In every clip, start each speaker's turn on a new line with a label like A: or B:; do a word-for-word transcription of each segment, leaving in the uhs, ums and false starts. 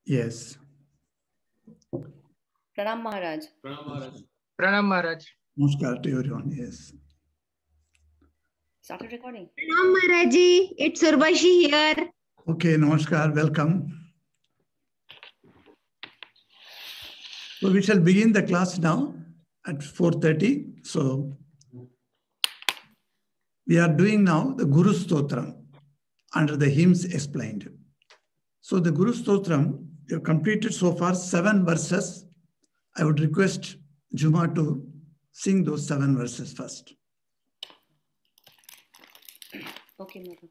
A: Yes.
B: Pranam Maharaj.
C: Pranam Maharaj.
D: Pranam Maharaj.
A: Namaskar to everyone. Yes.
B: Started recording.
E: Pranam Maharaji, it's Urvashi here.
A: Okay, namaskar. Welcome. So we shall begin the class now at four thirty. So we are doing now the Guru Stotram under the hymns explained. So the Guru Stotram, you have completed so far seven verses. I would request Juma to sing those seven verses first.
B: Okay, madam.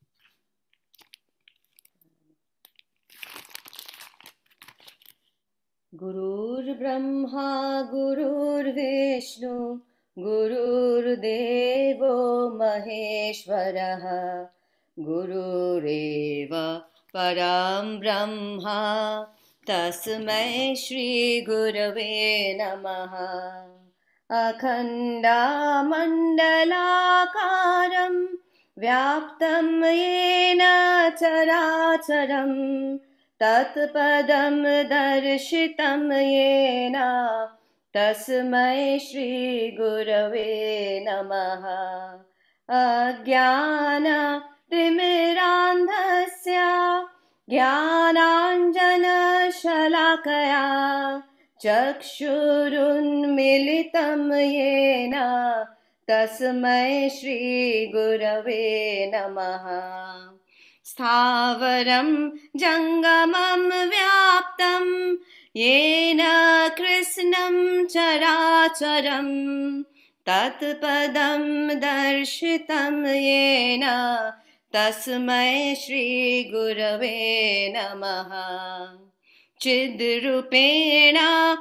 B: Gurur Brahma, Gurur Vishnu, Gurur Devo Maheshwaraha, Gurureva Param Brahma, Tasmai Shri Gurave Namaha. Akhanda Mandalakaram Vyaptam Yena Characharam Tatpadam Darshitam Yena Tasmai Shri Gurave Namaha. Ajnana Timirandhasya Jnananjana Shalakaya Chakshurunmilitam Yena Tasmai Shri Gurave Namaha. Sthavaram Jangamam Vyaptam Yena Krishnam Characharam Tatpadam Darshitam Yena Tasmai Shri Gurave Namaha. Chidrupena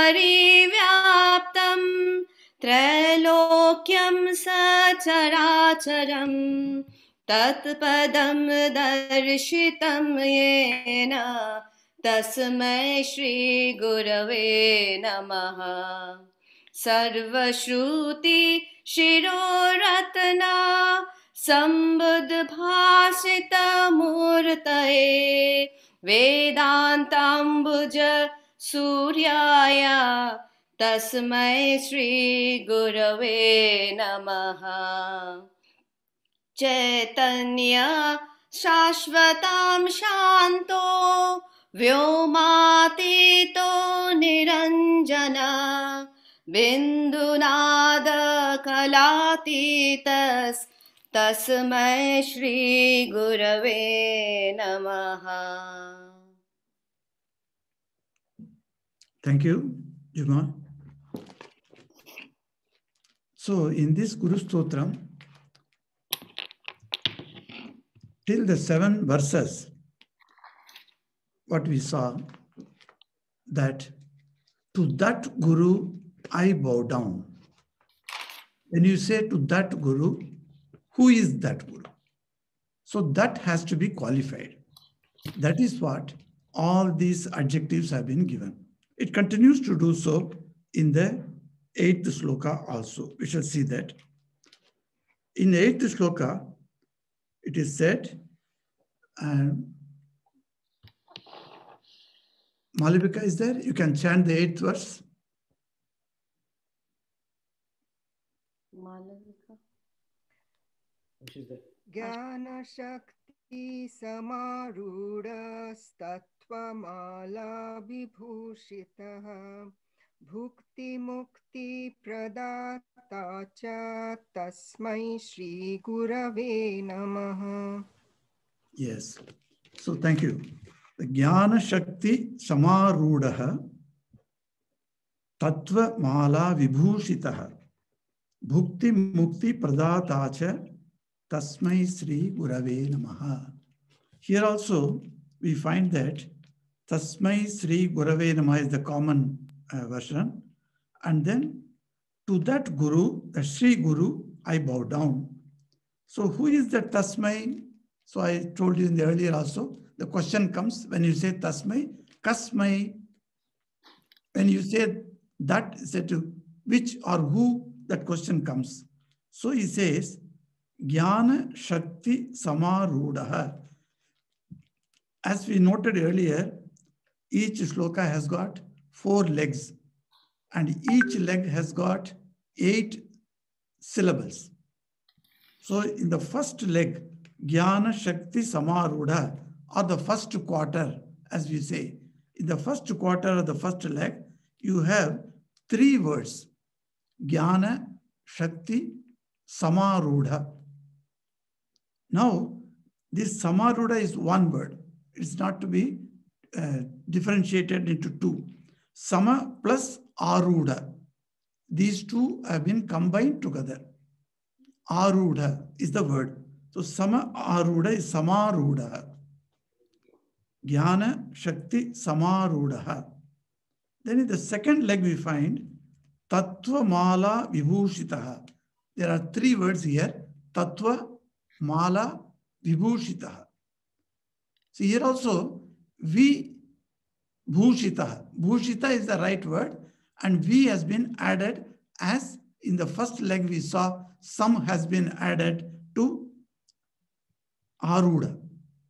B: Parivyaptam Trailokyam Sacharacharam Tatpadam Darshitam Yena Tasmai Shri Gurave Namaha. Sarvashruti Shiroratna Sambudbhasita Murtaye Vedantambuja Suryaya Tasmai Shri Gurave Namaha. Chaitanya Shashvatam Shanto Vyomatito Niranjana Bindunada Kalatitas Tasmai Shri Gurave Namaha.
A: Thank you, Juma. So in this Guru Stotram, till the seven verses, what we saw, that to that Guru I bow down. When you say to that Guru, who is that Guru? So that has to be qualified. That is what all these adjectives have been given. It continues to do so in the eighth sloka also. We shall see that. In eighth sloka, it is said, and Malvika is there? You can chant the eighth verse.
B: Malavika.
C: Which is that?
D: Jnana Shakti Samarudha Stattvamala Vibhushitaha Bhukti Mukti Pradata Cha Tasmai Shri Gurave Namaha.
A: Yes. So thank you. The Jnana Shakti Samarudha Tattva Mala Vibhushitaha Bhukti Mukti Pradatacha Tasmai Sri Gurave Namaha. Here also we find that Tasmai Sri Gurave Namaha is the common uh, version. And then to that Guru, the Sri Guru, I bow down. So who is the Tasmai? So I told you in the earlier also, the question comes when you say Tasmai, Kasmai. When you say that, say to which or who, that question comes. So he says, Jnana Shakti Samarudha. As we noted earlier, each shloka has got four legs, and each leg has got eight syllables. So in the first leg, Jnana Shakti Samarudha, or the first quarter, as we say, in the first quarter of the first leg, you have three words: Jnana Shakti Samarudha. Now, this Samarudha is one word. It's not to be uh, differentiated into two. Sama plus Arudha. These two have been combined together. Arudha is the word. So Sama Arudha is Samarudha. Jnana Shakti Samarudha. Then in the second leg we find Tattva Mala Vibhushitaha. There are three words here. Tattva Mala Vibhushitaha. So here also Vi Bhushitaha. Bhushita is the right word, and V has been added, as in the first leg we saw some has been added to Arudha.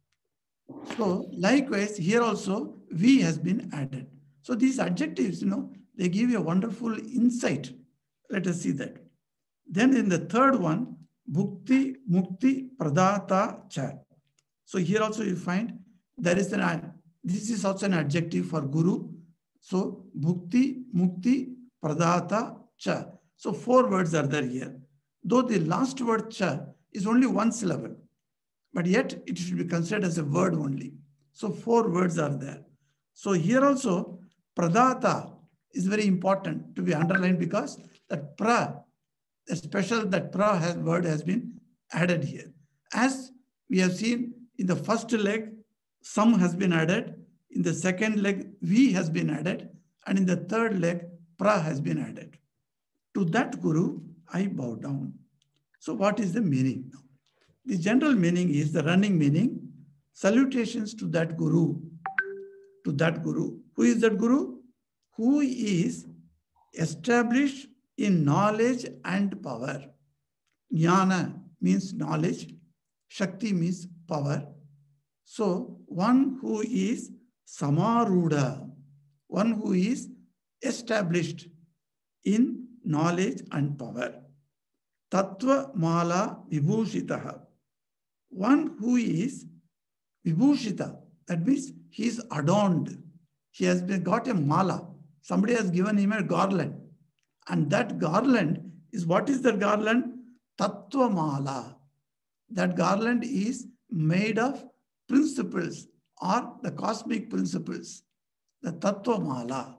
A: So likewise here also V has been added. So these adjectives, you know, they give you a wonderful insight. Let us see that. Then in the third one, Bhukti Mukti Pradata Cha. So here also you find there is an, this is also an adjective for Guru. So Bhukti Mukti Pradata Cha. So four words are there here. Though the last word Cha is only one syllable, but yet it should be considered as a word only. So four words are there. So here also Pradata is very important to be underlined, because that pra, the special that pra has word has been added here. As we have seen in the first leg, some has been added. In the second leg, vi has been added. And in the third leg, pra has been added. To that Guru, I bow down. So what is the meaning now? The general meaning is the running meaning. Salutations to that Guru. To that Guru. Who is that Guru? Who is established in knowledge and power. Jnana means knowledge. Shakti means power. So one who is Samarudha, one who is established in knowledge and power. Tattva Mala Vibhushitaha, one who is Vibhushita, that means he is adorned. He has been got a mala. Somebody has given him a garland. And that garland is, what is that garland? Tattva Mala. That garland is made of principles, or the cosmic principles, the Tattva Mala.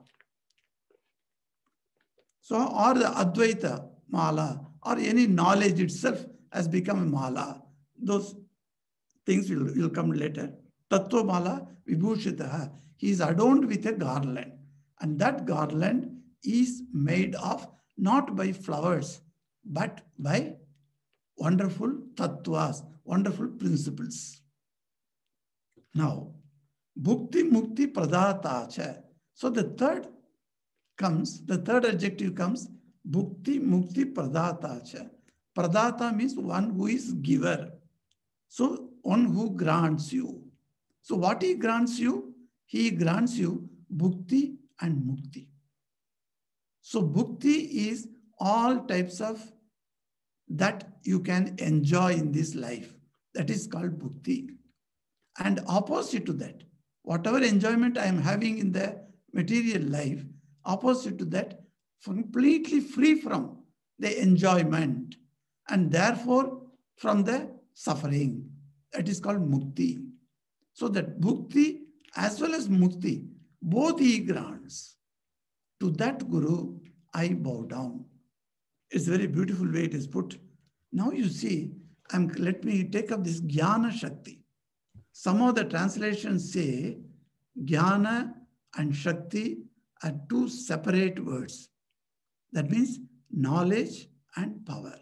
A: So, or the Advaita Mala, or any knowledge itself has become a Mala. Those things will, will come later. Tattva Mala Vibhushitaha. He is adorned with a garland. And that garland is made of not by flowers, but by wonderful tattvas, wonderful principles. Now, Bhukti Mukti Pradata Cha. So the third comes, the third adjective comes, Bhukti Mukti Pradata Cha. Pradata means one who is giver. So one who grants you. So what he grants you? He grants you Bhukti and Mukti. So Bhukti is all types of that you can enjoy in this life. That is called Bhukti. And opposite to that, whatever enjoyment I am having in the material life, opposite to that, completely free from the enjoyment, and therefore from the suffering. That is called Mukti. So that Bhukti as well as Mukti, both he grants. To that Guru, I bow down. It's a very beautiful way it is put. Now you see, I'm, let me take up this Jnana Shakti. Some of the translations say Jnana and Shakti are two separate words. That means knowledge and power.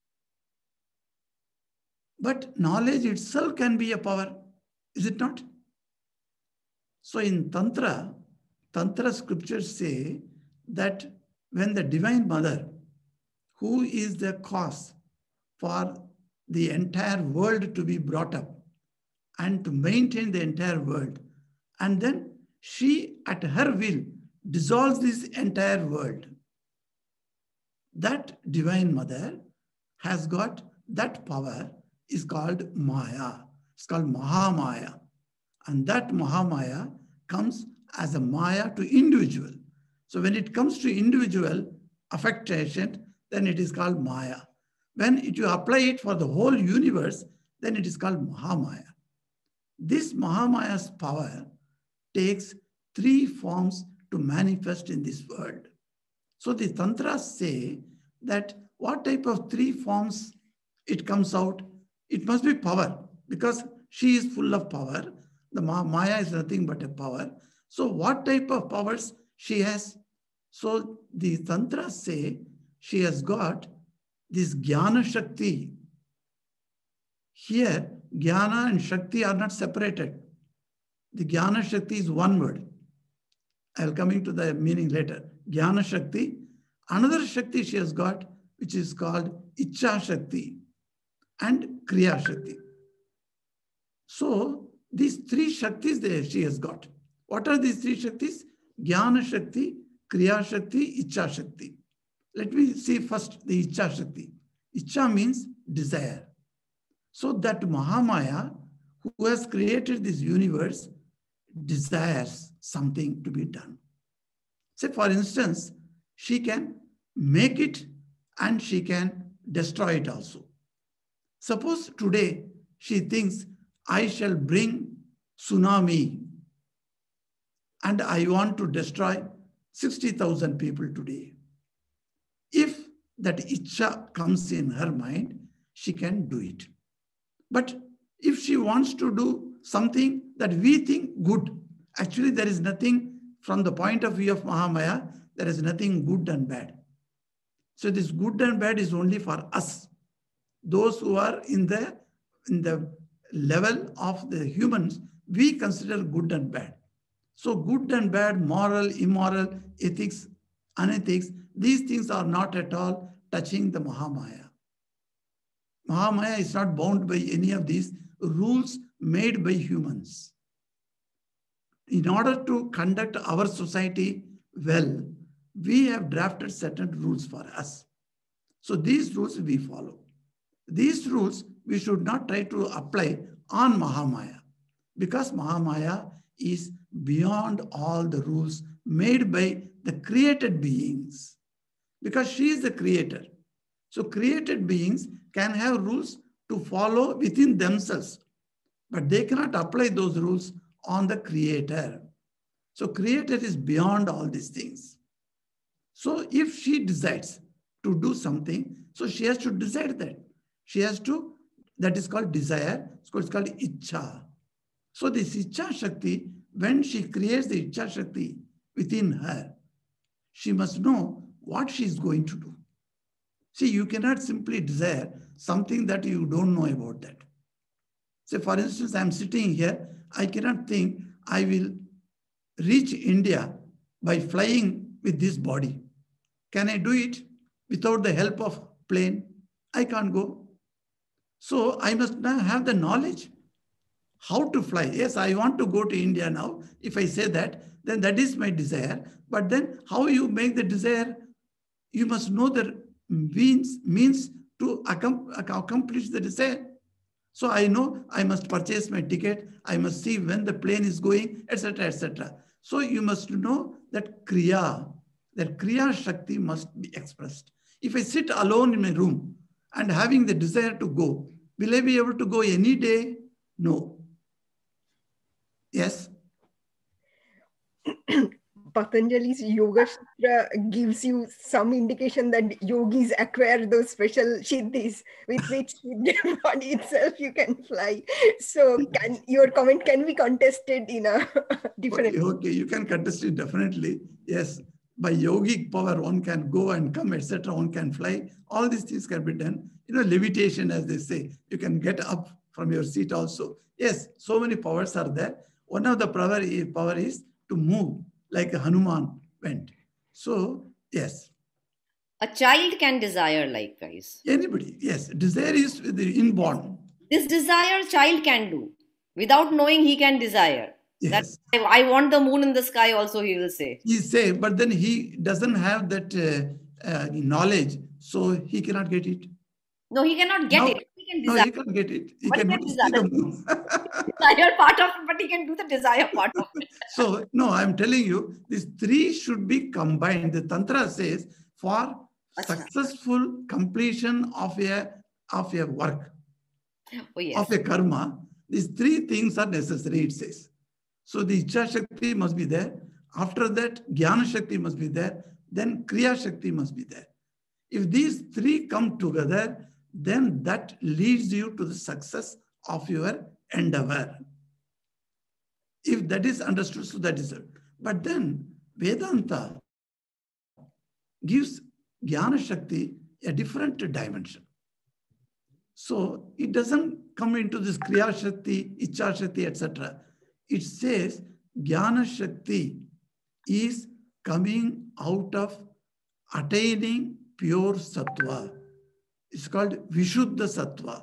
A: But knowledge itself can be a power, is it not? So in Tantra, Tantra scriptures say that when the Divine Mother, who is the cause for the entire world to be brought up and to maintain the entire world, and then she at her will dissolves this entire world. That Divine Mother has got that power, is called Maya. It's called Mahamaya. And that Mahamaya comes as a Maya to individual. So when it comes to individual affectation, then it is called Maya. When it, you apply it for the whole universe, then it is called Mahamaya. This Mahamaya's power takes three forms to manifest in this world. So the Tantras say that what type of three forms it comes out? It must be power, because she is full of power. The Maya is nothing but a power. So what type of powers she has? So the Tantras say she has got this Jnana Shakti. Here, Jnana and Shakti are not separated. The Jnana Shakti is one word. I will come into the meaning later. Jnana Shakti. Another Shakti she has got, which is called Ichcha Shakti and Kriya Shakti. So these three Shaktis there she has got. What are these three Shaktis? Jnana Shakti, Kriya Shakti, Ichcha Shakti. Let me see first the Ichcha Shakti. Ichcha means desire. So that Mahamaya, who has created this universe, desires something to be done. Say, for instance, she can make it and she can destroy it also. Suppose today she thinks, I shall bring tsunami and I want to destroy sixty thousand people today. If that Ichcha comes in her mind, she can do it. But if she wants to do something that we think good, actually there is nothing from the point of view of Mahamaya, there is nothing good and bad. So this good and bad is only for us. Those who are in the, in the level of the humans, we consider good and bad. So good and bad, moral, immoral, ethics, unethics, these things are not at all touching the Mahamaya. Mahamaya is not bound by any of these rules made by humans. In order to conduct our society well, we have drafted certain rules for us. So these rules we follow. These rules we should not try to apply on Mahamaya, because Mahamaya is beyond all the rules made by the created beings, because she is the creator. So created beings can have rules to follow within themselves, but they cannot apply those rules on the creator. So creator is beyond all these things. So if she decides to do something, so she has to decide that. She has to, that is called desire, it's called, it's called Ichcha. So this Ichcha Shakti, when she creates the Ichcha Shakti within her, she must know what she is going to do. See, you cannot simply desire something that you don't know about that. Say, for instance, I'm sitting here, I cannot think I will reach India by flying with this body. Can I do it without the help of plane? I can't go. So I must now have the knowledge how to fly. Yes, I want to go to India now. If I say that, then that is my desire. But then how you make the desire? You must know the means, means to accomplish the desire. So I know I must purchase my ticket. I must see when the plane is going, et cetera, et cetera. So you must know that Kriya, that Kriya Shakti must be expressed. If I sit alone in my room and having the desire to go, will I be able to go any day? No. Yes?
D: Patanjali's Yoga Sutra gives you some indication that yogis acquire those special siddhis with which the body itself you can fly. So can your comment can be contested in a different
A: okay, okay, you can contest it definitely. Yes, by yogic power one can go and come, et cetera. One can fly. All these things can be done. You know, levitation, as they say. You can get up from your seat also. Yes, so many powers are there. One of the power is, power is to move, like Hanuman went. So, yes.
B: A child can desire likewise.
A: Anybody, yes. Desire is inborn.
B: This desire child can do. Without knowing, he can desire.
A: Yes.
B: That I, I want the moon in the sky also, he will say.
A: He say, but then he doesn't have that uh, uh, knowledge, so he cannot get it.
B: No, he cannot get
A: Now,
B: it. He can
A: no,
B: desire.
A: he can't get it. He
B: But he
A: cannot
B: can
A: see the
B: desire.
A: moon.
B: Desire part of it, but he can do the desire part of it.
A: So, no, I'm telling you, these three should be combined. The Tantra says for successful completion of a, of a work,
B: Oh, yes.
A: of a karma, these three things are necessary, it says. So the Ichha Shakti must be there. After that, Jnana Shakti must be there. Then Kriya Shakti must be there. If these three come together, then that leads you to the success of your endeavor. If that is understood, so that is it. But then Vedanta gives Jnana Shakti a different dimension. So it doesn't come into this Kriya Shakti, Ichha Shakti, et cetera. It says Jnana Shakti is coming out of attaining pure Sattva. It's called Vishuddha Sattva.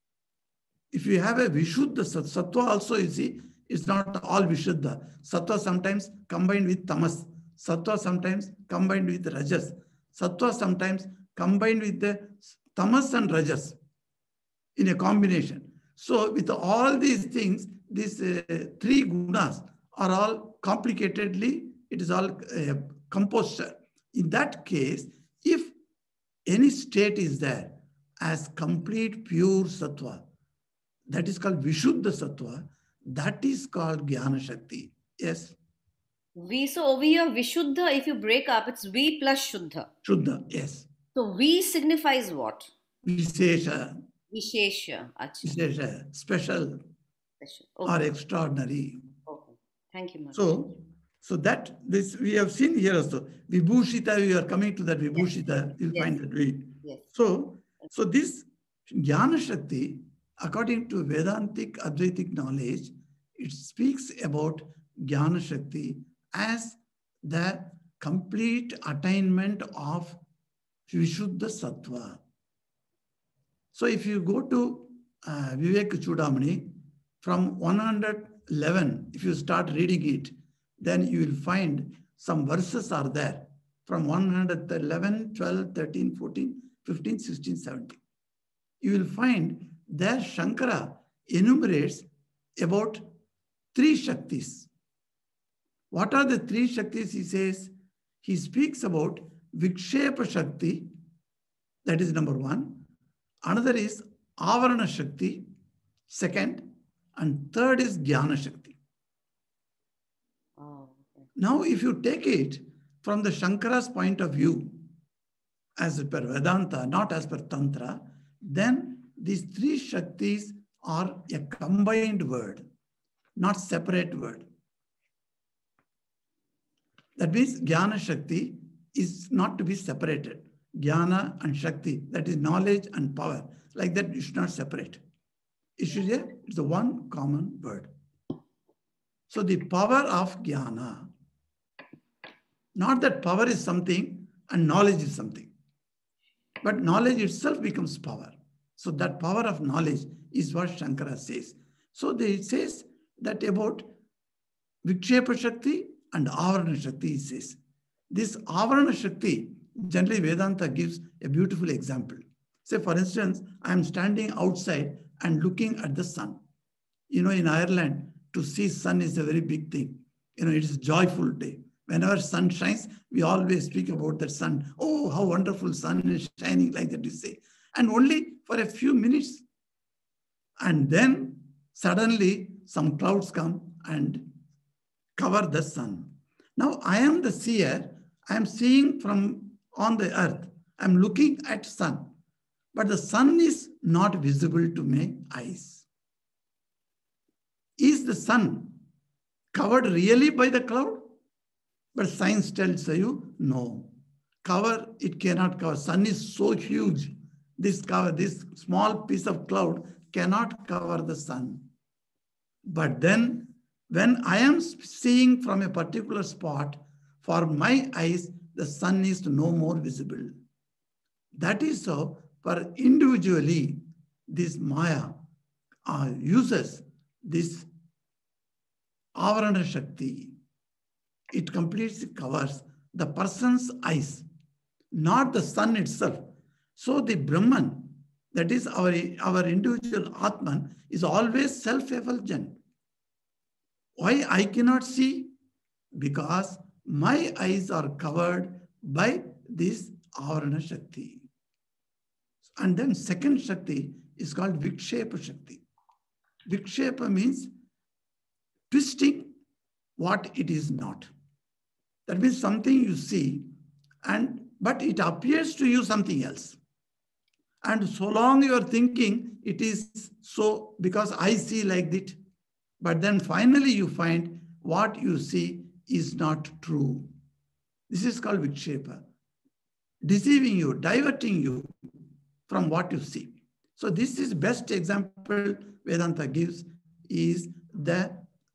A: If you have a Vishuddha Sattva, Sattva also, you see, it's not all Vishuddha. Sattva sometimes combined with Tamas. Sattva sometimes combined with Rajas. Sattva sometimes combined with the Tamas and Rajas in a combination. So with all these things, these uh, three gunas are all complicatedly, it is all uh, composed. In that case, if any state is there as complete pure Sattva, that is called Vishuddha Sattva, that is called Jnana Shakti. Yes?
B: V, so over here, Vishuddha, if you break up, it's V plus Shuddha.
A: Shuddha, yes.
B: So V signifies what?
A: Vishesha.
B: Vishesha. Achha.
A: Vishesha, special
B: Special.
A: or
B: Okay.
A: extraordinary.
B: Okay. Thank you, Mother.
A: So, so that this we have seen here also. Vibhushita, we are coming to that Vibhushita, you'll
B: Yes.
A: find that way.
B: Yes.
A: So, so this Jnana Shakti, according to Vedantic Advaitic knowledge, it speaks about Jnana Shakti as the complete attainment of Vishuddha Sattva. So if you go to uh, Vivek Chudamani, from one hundred eleven, if you start reading it, then you will find some verses are there from one hundred eleven, twelve, thirteen, fourteen, fifteen, sixteen, seventeen. You will find there Shankara enumerates about three Shaktis. What are the three Shaktis? He says, he speaks about Vikshepa Shakti, that is number one. Another is Avarana Shakti, second, and third is Jnana Shakti.
B: Oh, okay.
A: Now, if you take it from the Shankara's point of view, as per Vedanta, not as per Tantra, then these three Shaktis are a combined word, not separate word. That means Jnana Shakti is not to be separated. Jnana and Shakti, that is knowledge and power. Like that, you should not separate. It should be, it's the one common word. So the power of Jnana, not that power is something and knowledge is something, but knowledge itself becomes power. So that power of knowledge is what Shankara says. So they, it says that about Vikshepa Shakti and Avarana Shakti, he says. This Avarana Shakti, generally Vedanta gives a beautiful example. Say, for instance, I am standing outside and looking at the sun. You know, in Ireland, to see sun is a very big thing. You know, it is a joyful day. Whenever sun shines, we always speak about that sun. Oh, how wonderful sun is shining, like that you say. And only for a few minutes. And then suddenly some clouds come and cover the sun. Now I am the seer. I am seeing from on the earth. I am looking at sun. But the sun is not visible to my eyes. Is the sun covered really by the cloud? But science tells you, no. Cover, it cannot cover. Sun is so huge. This cover, this small piece of cloud cannot cover the sun. But then, when I am seeing from a particular spot, for my eyes, the sun is no more visible. That is so, for individually, this Maya uh, uses this Avarana Shakti. It completely covers the person's eyes, not the sun itself. So the Brahman, that is our, our individual Atman, is always self-effulgent. Why I cannot see? Because my eyes are covered by this Avarana Shakti. And then second Shakti is called Vikshepa Shakti. Vikshepa means twisting what it is not. That means something you see, and but it appears to you something else. And so long you are thinking it is so because I see like that. But then finally you find what you see is not true. This is called Vikshepa. Deceiving you, diverting you from what you see. So this is best example Vedanta gives is the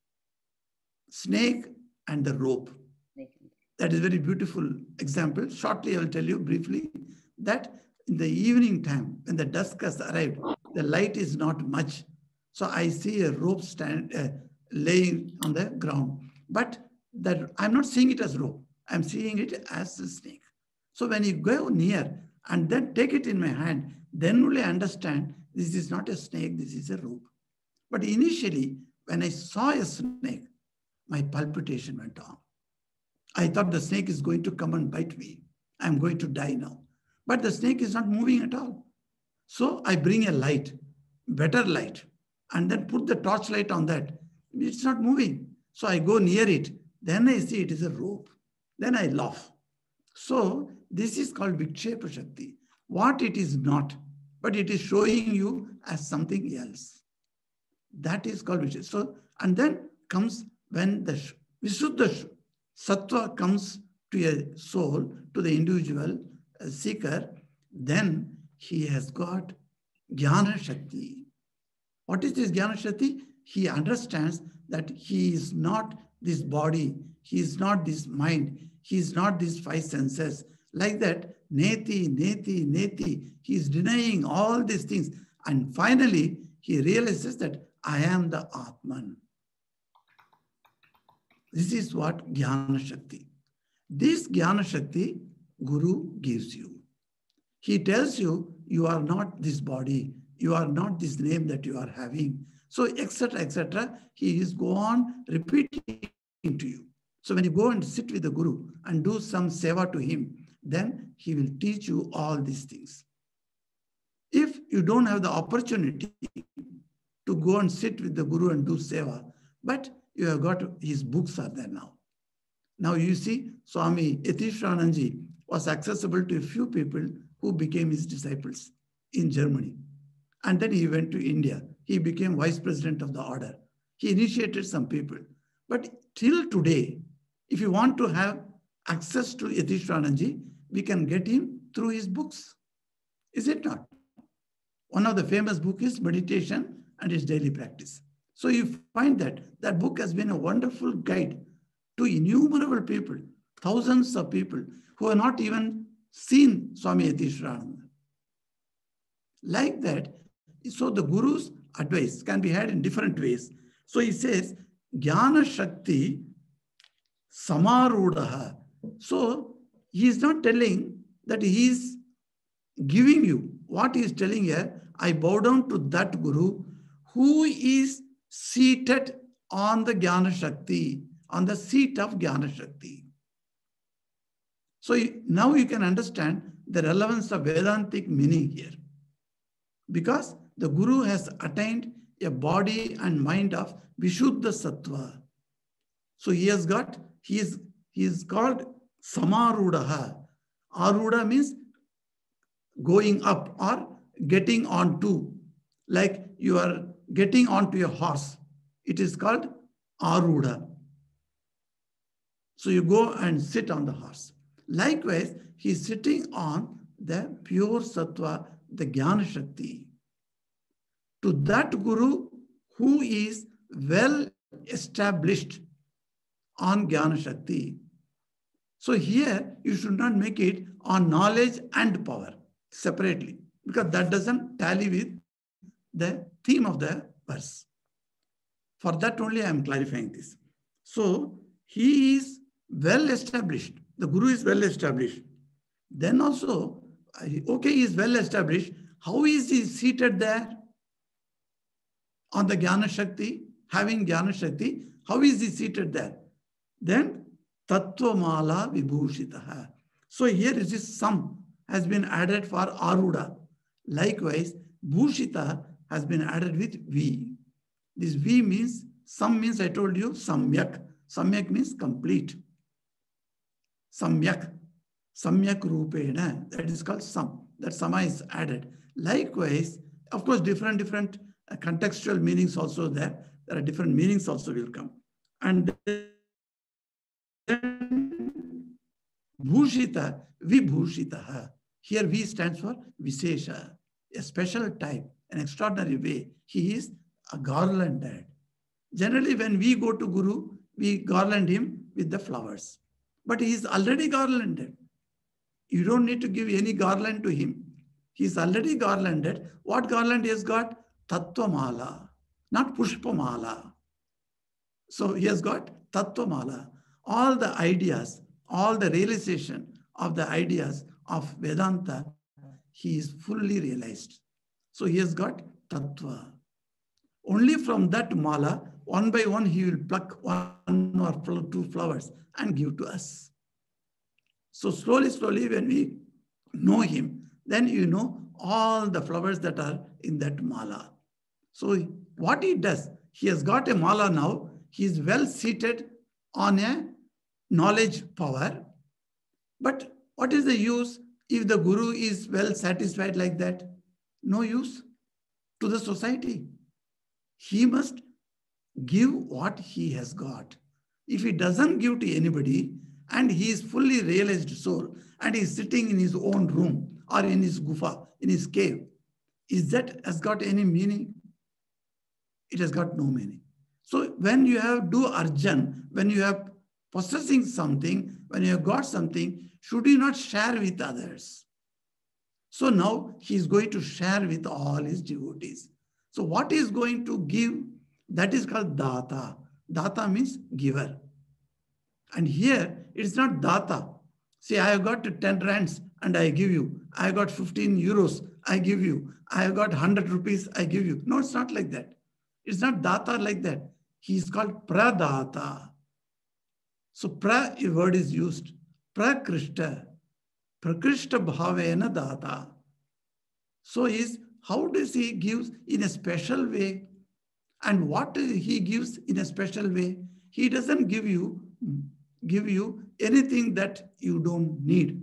A: snake and the rope. That is a very beautiful example. Shortly, I will tell you briefly that in the evening time, when the dusk has arrived, the light is not much. So I see a rope stand uh, laying on the ground. But that I'm not seeing it as rope. I'm seeing it as a snake. So when you go near and then take it in my hand, then only I understand this is not a snake, this is a rope. But initially, when I saw a snake, my palpitation went on. I thought the snake is going to come and bite me. I'm going to die now. But the snake is not moving at all. So I bring a light, better light, and then put the torchlight on that. It's not moving. So I go near it. Then I see it is a rope. Then I laugh. So this is called Vikshepa Shakti. What it is not, but it is showing you as something else. That is called Vikshepa. So, and then comes when the Visuddha Sattva comes to a soul, to the individual uh, seeker, then he has got Jnana Shakti. What is this Jnana Shakti? He understands that he is not this body, he is not this mind, he is not these five senses. Like that, neti, neti, neti, he is denying all these things. And finally, he realizes that I am the Atman. This is what Jnana Shakti. This Jnana Shakti, Guru gives you. He tells you, you are not this body, you are not this name that you are having. So, et cetera, et cetera. He is go on repeating to you. So when you go and sit with the Guru and do some seva to him, then he will teach you all these things. If you don't have the opportunity to go and sit with the Guru and do seva, but you have got his books are there now. Now you see, Swami Yatishwaranand was accessible to a few people who became his disciples in Germany. And then he went to India. He became vice president of the order. He initiated some people. But till today, if you want to have access to Yatishwaranand, we can get him through his books. Is it not? One of the famous books is Meditation and his Daily Practice. So you find that that book has been a wonderful guide to innumerable people, thousands of people who have not even seen Swami Yatishwaranand. Like that, so the Guru's advice can be had in different ways. So he says, Jnana Shakti Samarudaha. So he is not telling that he is giving you. What he is telling here, I bow down to that Guru who is seated on the Jnana Shakti, on the seat of Jnana Shakti. So now you can understand the relevance of Vedantic meaning here. Because the Guru has attained a body and mind of Vishuddha Sattva. So he has got, he is, he is called Samarudaha. Aruda means going up or getting onto. Like you are getting onto a horse. It is called Aruda. So you go and sit on the horse. Likewise, he is sitting on the pure Sattva, the Jnana Shakti. To that Guru who is well established on Jnana Shakti. So here you should not make it on knowledge and power separately, because that doesn't tally with the theme of the verse. For that only I am clarifying this. So he is well established. The Guru is well established. Then also, okay, he is well established. How is he seated there on the Jnana Shakti, having Jnana Shakti? How is he seated there? Then Tattvamala Vibhushitaha. So here is this sum has been added for Aruda. Likewise, Bhushita has been added with V. This V means, sum means I told you, Samyak. Samyak means complete. Samyak. Samyak Rupena. That is called sum. That sama is added. Likewise, of course, different, different uh, contextual meanings also there. There are different meanings also will come. And then Bhushita, Vibhushitaha. Here V stands for Visesha, a special type, an extraordinary way. He is a garlanded. Generally, when we go to Guru, we garland him with the flowers. But he is already garlanded. You don't need to give any garland to him. He is already garlanded. What garland he has got? Tattvamala, not Pushpamala. So he has got Tattvamala. All the ideas, all the realization of the ideas of Vedanta, he is fully realized. So he has got Tattva. Only from that mala, one by one, he will pluck one or two flowers and give to us. So slowly, slowly, when we know him, then you know all the flowers that are in that mala. So what he does, he has got a mala now. He is well seated on a knowledge power. But what is the use if the Guru is well satisfied like that? No use to the society. He must give what he has got. If he doesn't give to anybody and he is fully realized soul and he is sitting in his own room or in his gufa, in his cave, is that has got any meaning? It has got no meaning. So when you have do arjan, when you have possessing something, when you have got something, should you not share with others? So now he is going to share with all his devotees. So what he is going to give, that is called data. Data means giver. And here it's not data. See, I have got ten rands and I give you. I have got fifteen euros, I give you. I have got one hundred rupees, I give you. No, it's not like that. It's not data like that. He is called pradata. So pra word is used. Prakrishta. Prakrishta bhavena data. So is how does he give in a special way? And what he gives in a special way? He doesn't give you, give you anything that you don't need.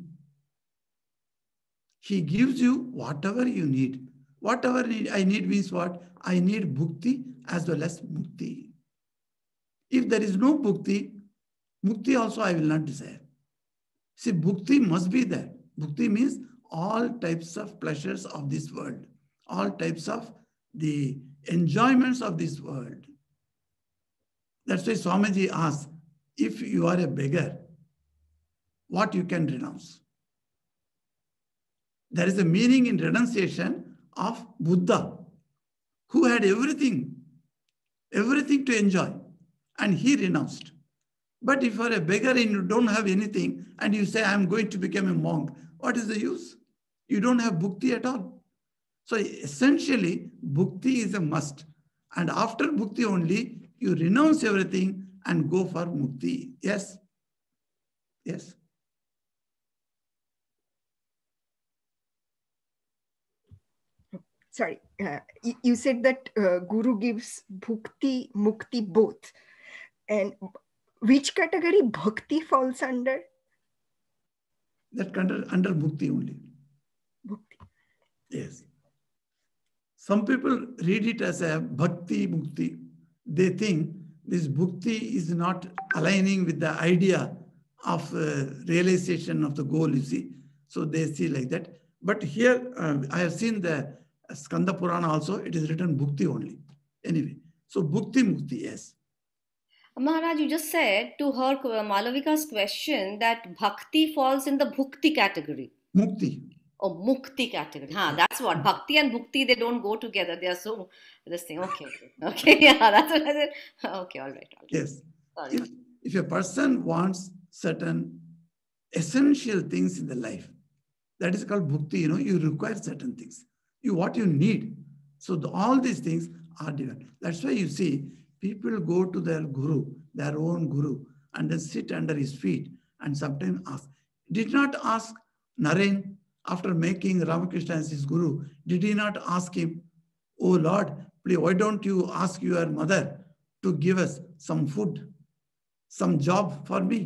A: He gives you whatever you need. Whatever I need means what? I need bhukti as well as mukti. If there is no bhukti, mukti also I will not desire. See, bhukti must be there. Bhukti means all types of pleasures of this world, all types of the enjoyments of this world. That's why Swamiji asks, if you are a beggar, what you can renounce? There is a meaning in renunciation of Buddha, who had everything, everything to enjoy, and he renounced. But if you are a beggar and you don't have anything, and you say, I'm going to become a monk, what is the use? You don't have bhukti at all. So essentially, bhukti is a must. And after bhukti only, you renounce everything and go for mukti. Yes? Yes?
D: Sorry, uh, you, you said that uh, Guru gives bhukti, mukti both. And which category bhakti falls under?
A: That under, under bhukti only.
D: Bhukti.
A: Yes. Some people read it as a bhakti mukti. They think this bhukti is not aligning with the idea of uh, realization of the goal, you see. So they see like that. But here, uh, I have seen the Skanda Purana also, it is written bhukti only. Anyway, so bhukti mukti, yes.
B: Maharaj, you just said to her, Malavika's question, that bhakti falls in the bhukti category.
A: Mukti.
B: Oh, mukti category. Huh, that's what. Bhakti and bhukti, they don't go together. They are so, this thing. Okay. Okay. Okay. Yeah, that's what I said. Okay. All right. All right.
A: Yes.
B: Sorry.
A: If, if a person wants certain essential things in the life, that is called bhukti. You know, you require certain things. You what you need. So the, all these things are divine. That's why you see people go to their guru, their own guru, and then sit under his feet and sometimes ask. Did not ask Naren after making Ramakrishna as his guru, did he not ask him, oh Lord, please, why don't you ask your mother to give us some food, some job for me?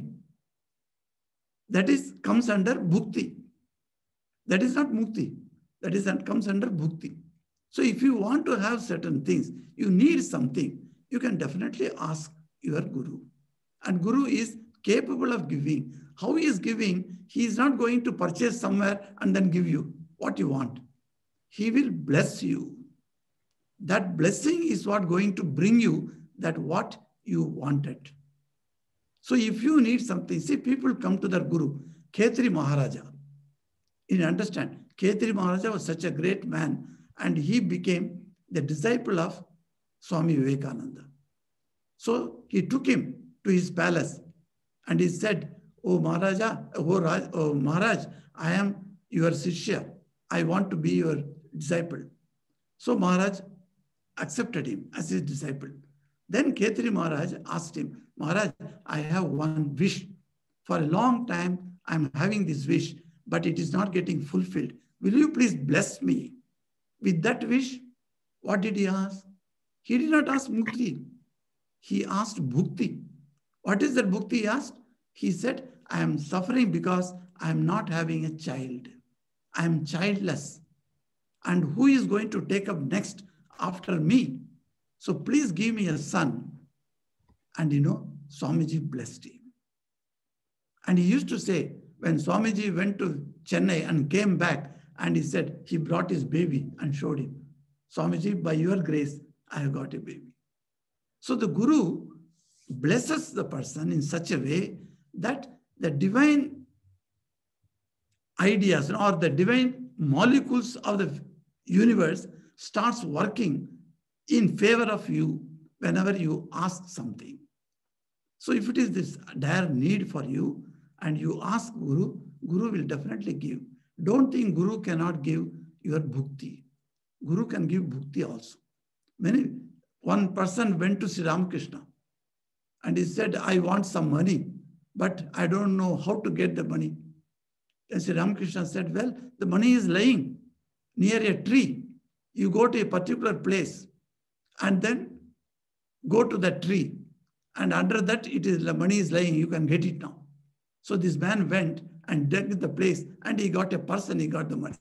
A: That is comes under bhukti. That is not mukti. That is that comes under bhukti. So if you want to have certain things, you need something, you can definitely ask your guru. And guru is capable of giving. How he is giving, he is not going to purchase somewhere and then give you what you want. He will bless you. That blessing is what going to bring you that what you wanted. So if you need something, see, people come to their guru, Khetri Maharaja. You understand, Khetri Maharaja was such a great man, and he became the disciple of Swami Vivekananda. So he took him to his palace and he said, oh Maharaja, oh, Raj, oh Maharaj, I am your Sishya. I want to be your disciple. So Maharaj accepted him as his disciple. Then Khetri Maharaj asked him, Maharaj, I have one wish. For a long time, I'm having this wish, but it is not getting fulfilled. Will you please bless me with that wish? What did he ask? He did not ask mukti. He asked bhukti. What is that bhukti he asked? He said, I am suffering because I am not having a child. I am childless. And who is going to take up next after me? So please give me a son. And you know, Swamiji blessed him. And he used to say, when Swamiji went to Chennai and came back, and he said, he brought his baby and showed him, Swamiji, by your grace, I have got a baby. So the Guru blesses the person in such a way that the divine ideas or the divine molecules of the universe starts working in favor of you whenever you ask something. So if it is this dire need for you and you ask Guru, Guru will definitely give. Don't think Guru cannot give your bhukti. Guru can give bhukti also. Many, one person went to Sri Ramakrishna and he said, I want some money, but I don't know how to get the money. And Sri Ramakrishna said, well, the money is lying near a tree. You go to a particular place and then go to that tree. And under that, it is the money is lying. You can get it now. So this man went and dug the place and he got a person, he got the money.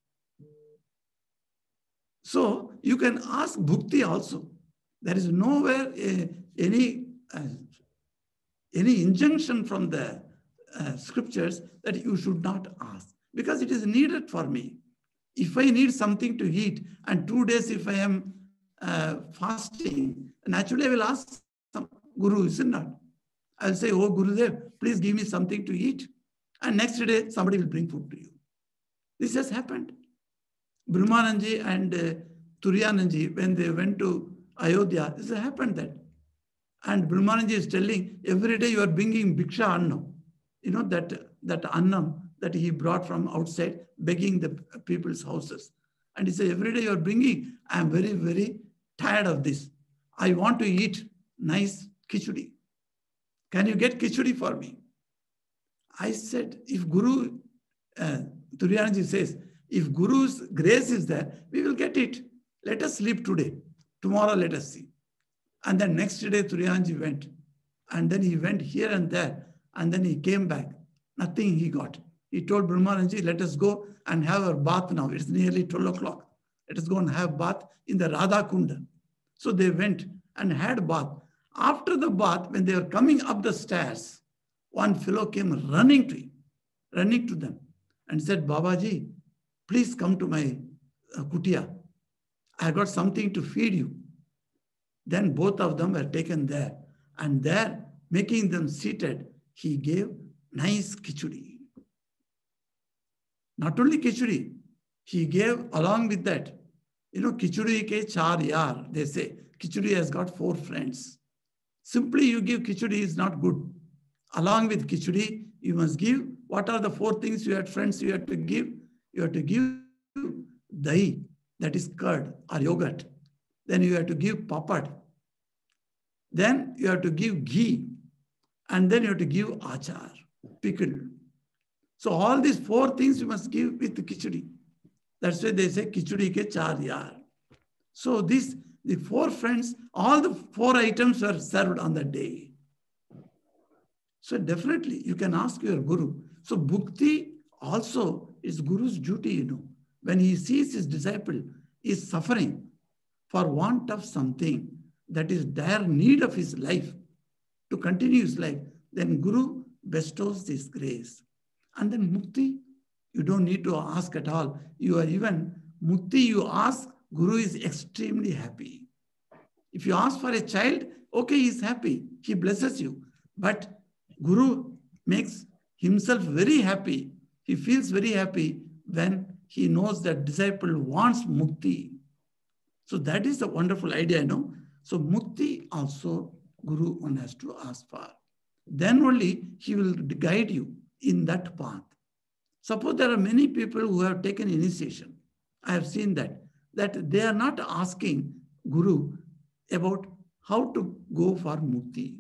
A: So you can ask bhukti also. There is nowhere uh, any, uh, any injunction from the uh, scriptures that you should not ask because it is needed for me. If I need something to eat and two days if I am uh, fasting, naturally I will ask some Guru, is it not? I'll say, oh Gurudev, please give me something to eat. And next day, somebody will bring food to you. This has happened. Brahmananji and uh, Turiyananji, when they went to Ayodhya, this has happened that. And Brahmananji is telling, every day you are bringing Bhiksha Annam. You know, that, that Annam that he brought from outside, begging the people's houses. And he said, every day you are bringing, I am very, very tired of this. I want to eat nice khichdi. Can you get khichdi for me? I said, if Guru, uh, Turiyananji says, if Guru's grace is there, we will get it. Let us sleep today. Tomorrow, let us see. And then next day, Turiyananji went. And then he went here and there. And then he came back. Nothing he got. He told Brahmananji, let us go and have our bath now. It's nearly twelve o'clock. Let us go and have bath in the Radha Kunda. So they went and had bath. After the bath, when they were coming up the stairs, one fellow came running to him, running to them and said, Babaji, please come to my uh, kutia. I got something to feed you. Then both of them were taken there. And there, making them seated, he gave nice khichdi. Not only khichdi, he gave along with that, you know, khichdi ke char yaar, they say. Khichdi has got four friends. Simply you give khichdi is not good. Along with khichdi, you must give, what are the four things you had, friends, you have to give? You have to give dahi, that is curd or yogurt. Then you have to give papad. Then you have to give ghee. And then you have to give achar, pickle. So all these four things you must give with the khichdi. That's why they say khichdi ke char yaar. So this, the four friends, all the four items were served on that day. So definitely you can ask your guru. So bhukti also is guru's duty, you know. When he sees his disciple is suffering for want of something that is dire need of his life to continue his life, then guru bestows this grace. And then mukti, you don't need to ask at all. You are even, mukti you ask, guru is extremely happy. If you ask for a child, okay, he is happy. He blesses you. But guru makes himself very happy. He feels very happy when he knows that disciple wants mukti. So that is a wonderful idea, you know. So mukti also guru one has to ask for. Then only he will guide you in that path. Suppose there are many people who have taken initiation. I have seen that, that they are not asking guru about how to go for mukti.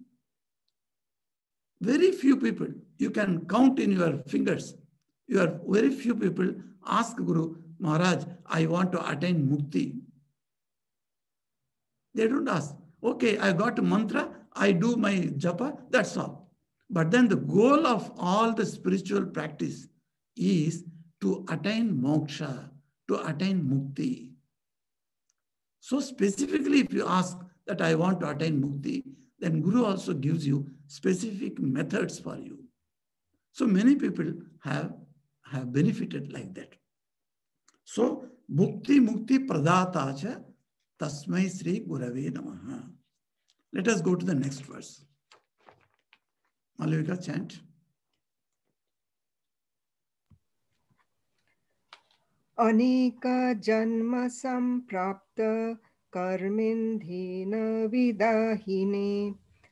A: Very few people, you can count in your fingers. You are very few people ask Guru, Maharaj, I want to attain mukti. They don't ask. Okay, I got a mantra, I do my japa, that's all. But then the goal of all the spiritual practice is to attain moksha, to attain mukti. So specifically, if you ask that I want to attain mukti, then Guru also gives you specific methods for you. So many people have, have benefited like that. So, Bhukti Mukti Pradatacha Tasmai Sri Gurave Namaha. Let us go to the next verse. Malavika, chant.
D: Anika janma samprapta karmindhina vidahine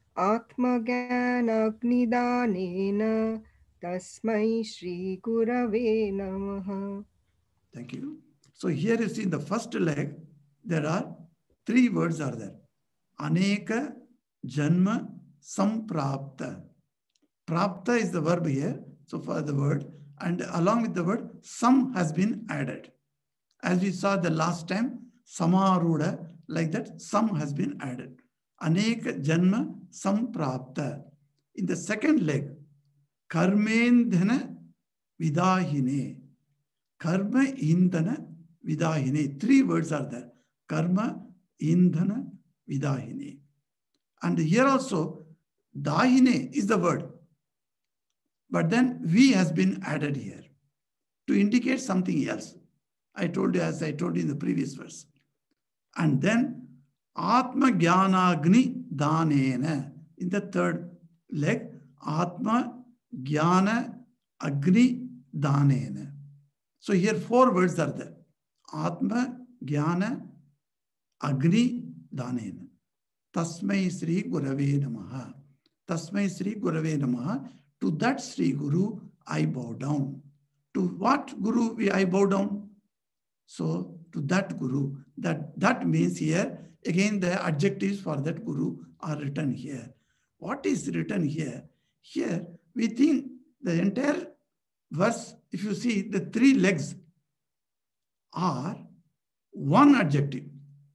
D: atmagyanagnidanena tasmai Shri Gurave Namaha.
A: Thank you. So here you see in the first leg, there are three words are there. Aneka janma samprapta. Prapta is the verb here. So for the word, and along with the word, sam has been added. As we saw the last time, samaruda, like that, sam has been added. Aneka janma samprapta. In the second leg, karmendhana vidahine. Karma indhana vidahine. Three words are there. Karma indhana vidahine. And here also, dahine is the word. But then vi has been added here to indicate something else. I told you, as I told you in the previous verse. And then Atma Jnanagni Danena. In the third leg, Atma Jnana Agni Danena. So here four words are there. Atma Jnana Agni Danena. Tasmai Sri Gurave Namaha. Tasmai Sri Gurave Namaha. To that Sri Guru, I bow down. To what Guru we I bow down? So to that Guru, that, that means here, again the adjectives for that Guru are written here. What is written here? Here, we think the entire verse, if you see the three legs are one adjective.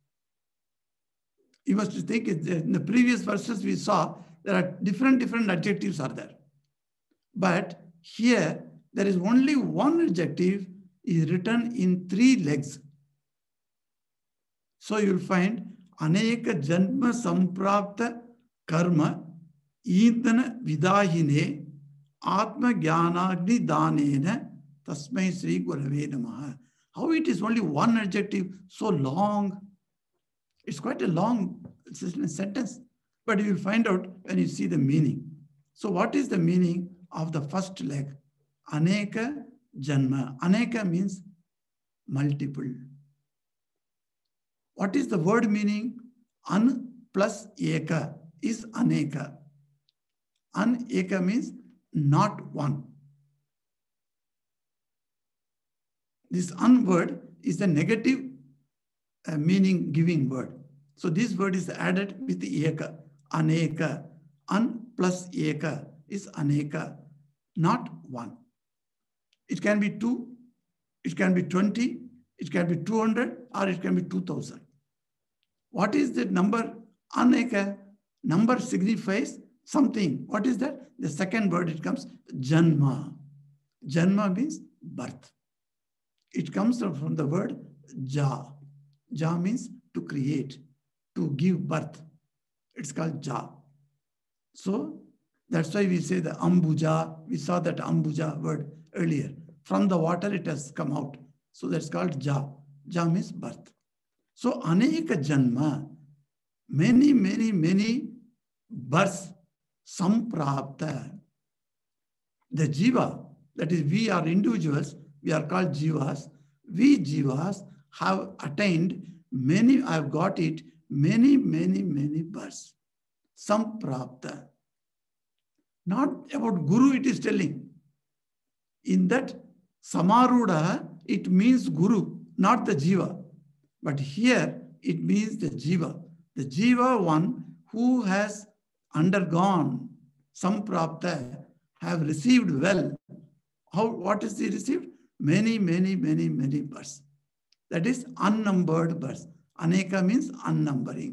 A: You must think in the previous verses we saw there are different, different adjectives are there. But here, there is only one adjective is written in three legs. So you'll find Aneka Janma Samprapta Karma Idana Vidahine Atma Jnanagni Danena Tasmai Sri Gurave Namaha. How it is only one adjective so long? It's quite a long sentence, but you will find out when you see the meaning. So what is the meaning of the first leg? Aneka Janma. Aneka means multiple. What is the word meaning? An plus eka. is aneka. Aneka means not one. This an word is a negative uh, meaning giving word. So this word is added with the eka. Aneka. An plus eka is aneka, not one. It can be two, it can be twenty, it can be two hundred, or it can be two thousand. What is the number? Aneka. Number signifies something. What is that? The second word, it comes janma. Janma means birth. It comes from the word ja. Ja means to create, to give birth. It's called ja. So that's why we say the ambuja. We saw that ambuja word earlier. From the water it has come out. So that's called ja. Ja means birth. So aneka janma, many, many, many births, samprapta. The jiva, that is we are individuals, we are called jivas. We jivas have attained many, I've got it, many, many, many births. Samprapta. Not about guru it is telling. In that samaruda, it means guru, not the jiva. But here it means the jiva. The jiva one who has undergone samprapta, have received well. How, what is he received? Many, many, many, many births. That is unnumbered births. Aneka means unnumbering.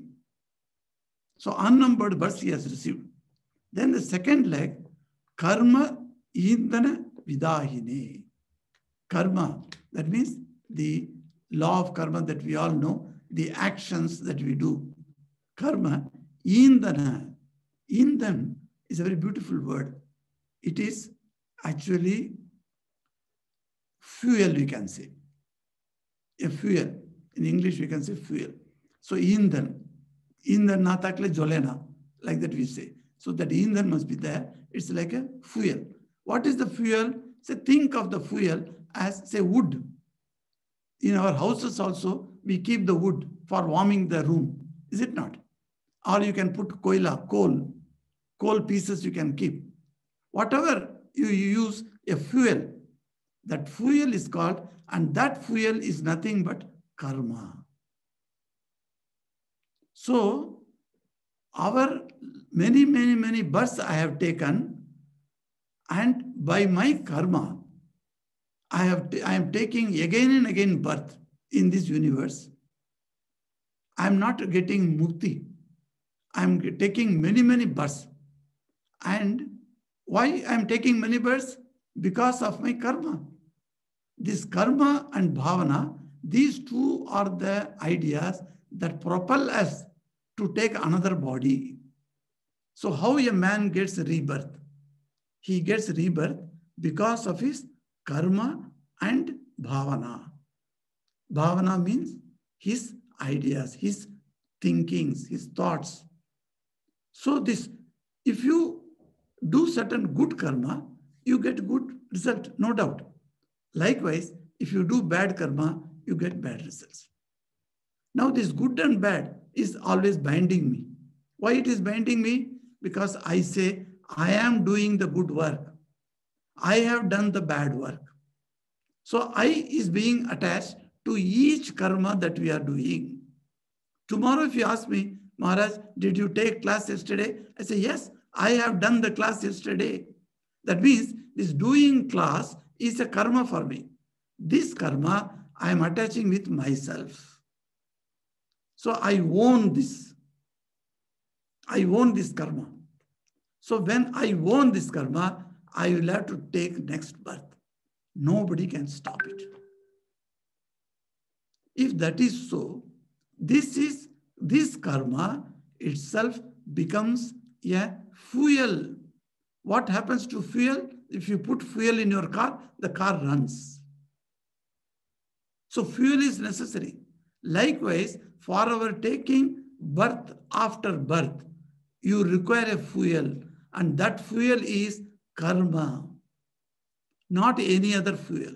A: So unnumbered births he has received. Then the second leg, karma indana vidahine. Karma, that means the law of karma that we all know, the actions that we do. Karma, indana. Indan is a very beautiful word. It is actually fuel, we can say. A fuel. In English, we can say fuel. So indan. Indan na takle jolena. Like that we say. So that indan must be there. It's like a fuel. What is the fuel? Say, think of the fuel as, say, wood. In our houses also, we keep the wood for warming the room. Is it not? Or you can put koila, coal. Coal pieces you can keep. Whatever you use, a fuel. That fuel is called, and that fuel is nothing but karma. So, our many, many, many births I have taken, and by my karma, I have I am taking again and again birth in this universe. I am not getting mukti. I am taking many, many births. And why I am taking many births? Because of my karma. This karma and bhavana, these two are the ideas that propel us to take another body. So how a man gets rebirth? He gets rebirth because of his karma and bhavana. Bhavana means his ideas, his thinkings, his thoughts. So this, if you do certain good karma, you get good result, no doubt. Likewise, if you do bad karma, you get bad results. Now this good and bad is always binding me. Why it is binding me? Because I say, I am doing the good work. I have done the bad work. So I is being attached to each karma that we are doing. Tomorrow if you ask me, Maharaj, did you take class yesterday? I say, yes, I have done the class yesterday. That means this doing class is a karma for me. This karma I am attaching with myself. So I own this. I own this karma. So when I own this karma, I will have to take next birth. Nobody can stop it. If that is so, this is this karma itself becomes a fuel. What happens to fuel? If you put fuel in your car, the car runs. So fuel is necessary. Likewise, for our taking birth after birth, you require a fuel, and that fuel is karma, not any other fuel.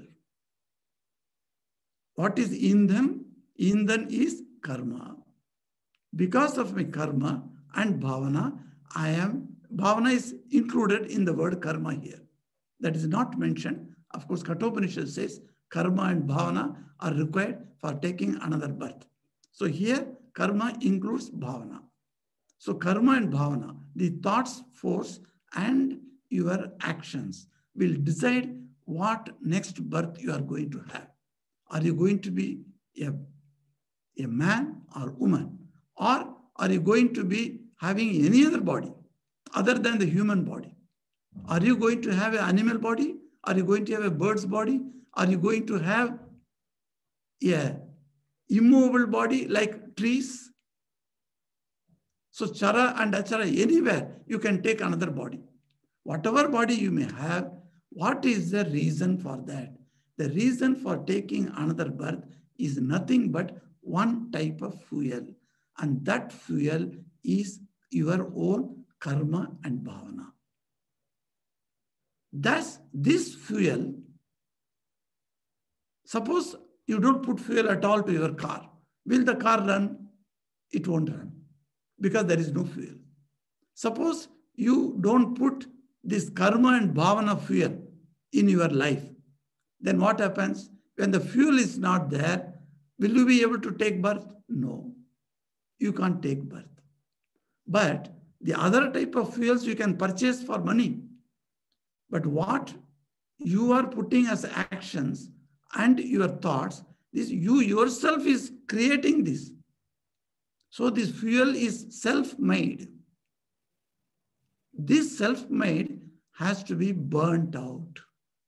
A: What is indhan? Indhan is karma. Because of my karma, and bhavana. I am, bhavana is included in the word karma here. That is not mentioned. Of course, Kathopanishad says karma and bhavana are required for taking another birth. So here, karma includes bhavana. So karma and bhavana, the thoughts, force, and your actions will decide what next birth you are going to have. Are you going to be a, a man or woman? Or are you going to be having any other body other than the human body? Are you going to have an animal body? Are you going to have a bird's body? Are you going to have a immovable body like trees? So chara and achara, anywhere you can take another body. Whatever body you may have, what is the reason for that? The reason for taking another birth is nothing but one type of fuel. And that fuel is your own karma and bhavana. Thus, this fuel, suppose you don't put fuel at all to your car. Will the car run? It won't run because there is no fuel. Suppose you don't put this karma and bhavana fuel in your life. Then what happens? When the fuel is not there, will you be able to take birth? No, you can't take birth. But the other type of fuels you can purchase for money. But what you are putting as actions and your thoughts, this you yourself is creating this. So this fuel is self-made. This self-made has to be burnt out.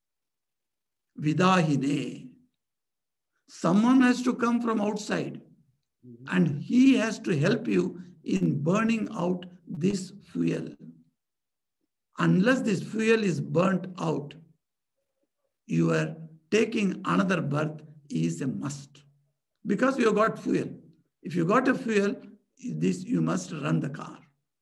A: Vidahine. Someone has to come from outside and he has to help you in burning out this fuel. Unless this fuel is burnt out, your taking another birth is a must. Because you have got fuel. If you got a fuel, this you must run the car.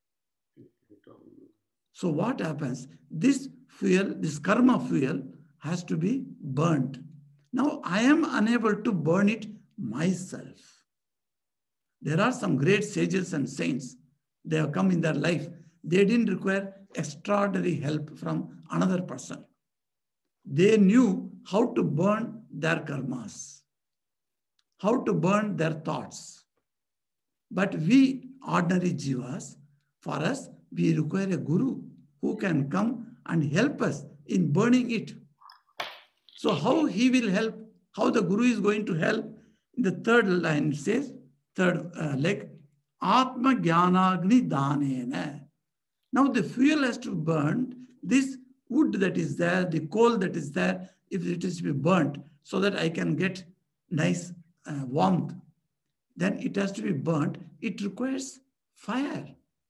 A: So what happens? This fuel, this karma fuel has to be burnt. Now I am unable to burn it myself. There are some great sages and saints. They have come in their life. They didn't require extraordinary help from another person. They knew how to burn their karmas, how to burn their thoughts. But we ordinary jivas, for us, we require a guru who can come and help us in burning it. So how he will help, how the guru is going to help? In the third line it says, third uh, leg, Atma Jnanagni Danena. Now the fuel has to burn, this wood that is there, the coal that is there, if it is to be burnt so that I can get nice uh, warmth, then it has to be burnt. It requires fire.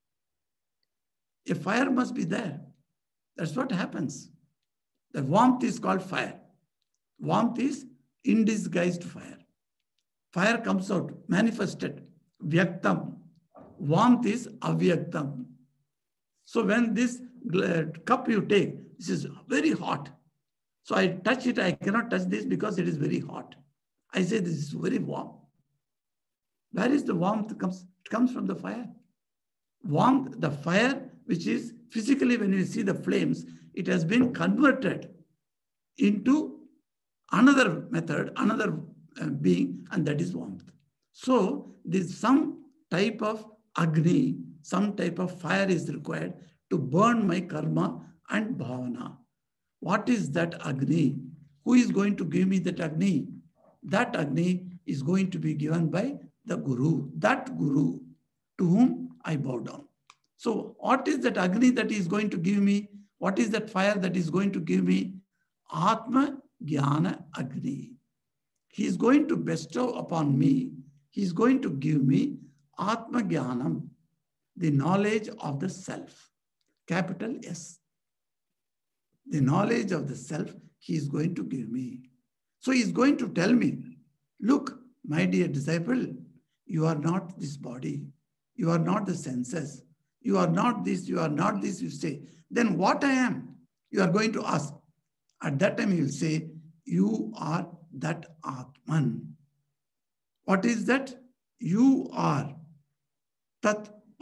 A: A fire must be there. That's what happens. The warmth is called fire. Warmth is indisguised fire. Fire comes out, manifested, vyaktam. Warmth is avyaktam. So when this cup you take, this is very hot. So I touch it, I cannot touch this because it is very hot. I say this is very warm. Where is the warmth comes? It comes from the fire. Warmth, the fire, which is physically when you see the flames, it has been converted into another method, another uh, being, and that is warmth. So there's some type of agni, some type of fire is required to burn my karma and bhavana. What is that agni? Who is going to give me that agni? That agni is going to be given by the guru, that guru to whom I bow down. So what is that agni that is going to give me? What is that fire that is going to give me? Atma Jnana Agni. He is going to bestow upon me, he is going to give me Atma Jnanam, the knowledge of the self, capital S. The knowledge of the self he is going to give me. So he is going to tell me, look, my dear disciple, you are not this body. You are not the senses. You are not this, you are not this, you say. Then what I am? You are going to ask. At that time he will say, you are that Atman. What is that? You are Tatvam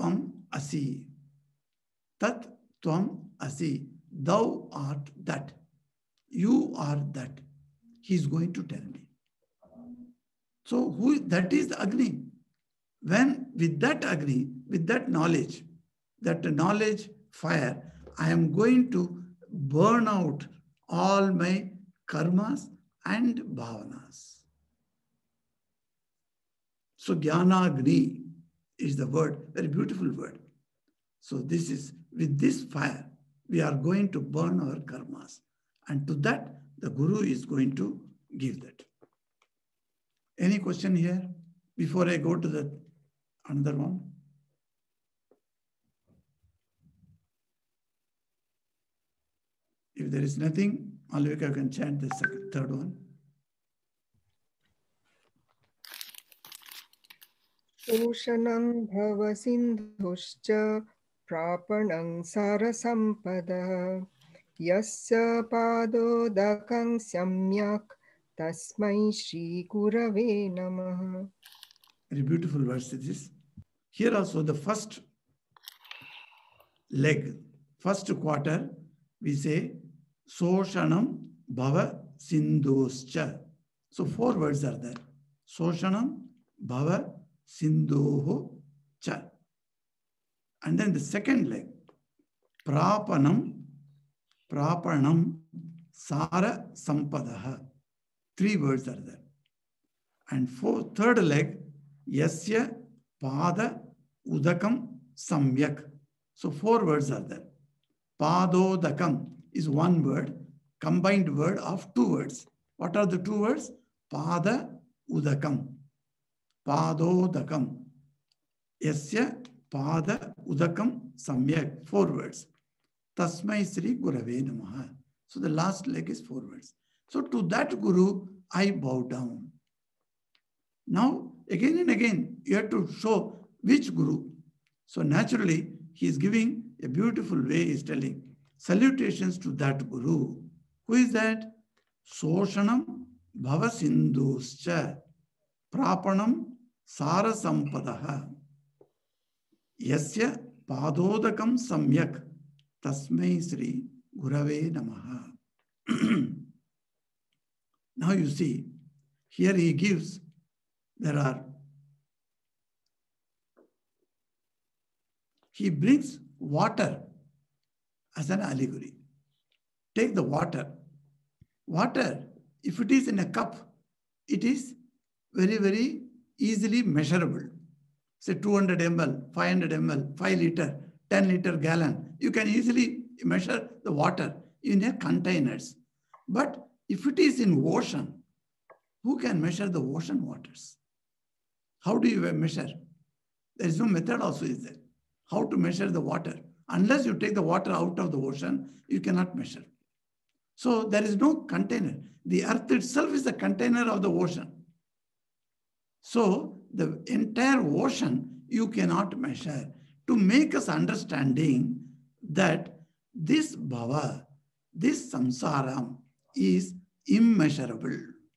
A: asi. Tat tvam asi. Thou art that. You are that. He is going to tell me. So who that is the Agni. When with that Agni, with that knowledge, that knowledge fire, I am going to burn out all my karmas and bhavanas. So Jnana Agni is the word, very beautiful word. So this is, with this fire, we are going to burn our karmas. And to that, the Guru is going to give that. Any question here before I go to the another one? If there is nothing, Malavika can chant the second, third one.
D: Oshanam bhava sindhuscha prapanam sarasampada yasya padodakam samyak tasmai shri gurave namaha.
A: Very beautiful verse it is. Here also the first leg, first quarter, we say Soshanam Bhava Sindhoscha. So four words are there. Soshanam Bhava Sindhoho Cha. And then the second leg, Prapanam, Prapanam Sara Sampadaha. Three words are there. And fourth, third leg, Yasya Pada Udakam Samyak. So four words are there. Padodakam is one word, combined word of two words. What are the two words? Pada Udakam. Padodakam. Yasya Pada Udakam Samyak. Four words. Tasmai Sri Gurave Namaha. So the last leg is four words. So to that Guru, I bow down. Now, again and again, you have to show which Guru. So naturally, he is giving a beautiful way, he is telling, salutations to that Guru. Who is that? Soshanam Bhava Sindhuscha Prapanam Sara Sampadaha Yasya Padodakam Samyak Tasmai Sri Gurave Namaha. Now you see, here he gives, there are, he brings water as an allegory. Take the water. Water, if it is in a cup, it is very, very easily measurable. Say two hundred milliliters, five hundred milliliters, five liter, ten liter gallon. You can easily measure the water in a containers. But if it is in ocean, who can measure the ocean waters? How do you measure? There is no method also, is there? How to measure the water? Unless you take the water out of the ocean, you cannot measure. So there is no container. The earth itself is the container of the ocean. So the entire ocean you cannot measure. To make us understanding that this bhava, this samsara is immeasurable.